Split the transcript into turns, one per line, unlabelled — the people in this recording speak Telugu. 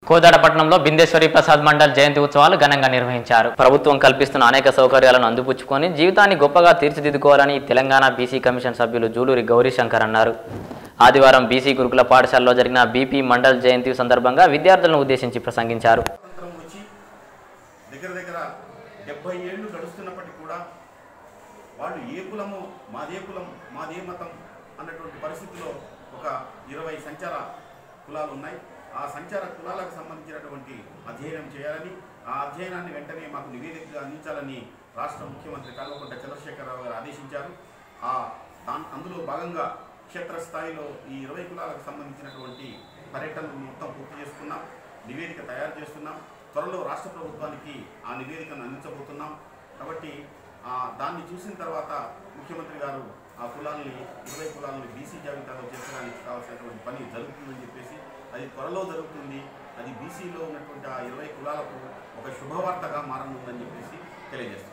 కోదాడపట్నంలో బిందేశ్వరి ప్రసాద్ మండల్ జయంతి ఉత్సవాలు ఘనంగా నిర్వహించారు. ప్రభుత్వం కల్పిస్తున్న అనేక సౌకర్యాలను అందిపుచ్చుకొని జీవితాన్ని గొప్పగా తీర్చిదిద్దుకోవాలని తెలంగాణ బీసీ కమిషన్ సభ్యులు జూలూరి గౌరీశంకర్ అన్నారు. ఆదివారం బీసీ గురుకుల పాఠశాలలో జరిగిన బీపీ మండల్ జయంతి సందర్భంగా విద్యార్థులను ఉద్దేశించి ప్రసంగించారు.
వాళ్ళు ఏ కులమో మాదే కులం మాదే మతం అన్నటువంటి పరిస్థితిలో ఒక 20 సంచార కులాలు ఉన్నాయి. ఆ సంచార కులాలకు సంబంధించినటువంటి అధ్యయనం చేయాలని, ఆ అధ్యయనాన్ని వెంటనే మాకు నివేదికగా అందించాలని రాష్ట్ర ముఖ్యమంత్రి కల్వకుంట్ల చంద్రశేఖరరావు గారు ఆదేశించారు. అందులో భాగంగా క్షేత్రస్థాయిలో ఈ 20 కులాలకు సంబంధించినటువంటి పర్యటనలు మొత్తం పూర్తి చేసుకున్నాం, నివేదిక తయారు చేస్తున్నాం. త్వరలో రాష్ట్ర ప్రభుత్వానికి ఆ నివేదికను అందించబోతున్నాం. కాబట్టి దాన్ని చూసిన తర్వాత ముఖ్యమంత్రి గారు ఆ కులాలని 20 కులాలని బీసీ జాబితాలో చేర్చడానికి కావాల్సినటువంటి పని జరుగుతుందని చెప్పేసి, అది త్వరలో జరుగుతుంది. అది బీసీలో ఉన్నటువంటి ఆ 20 కులాలకు ఒక శుభవార్తగా మారనుందని చెప్పేసి తెలియజేస్తుంది.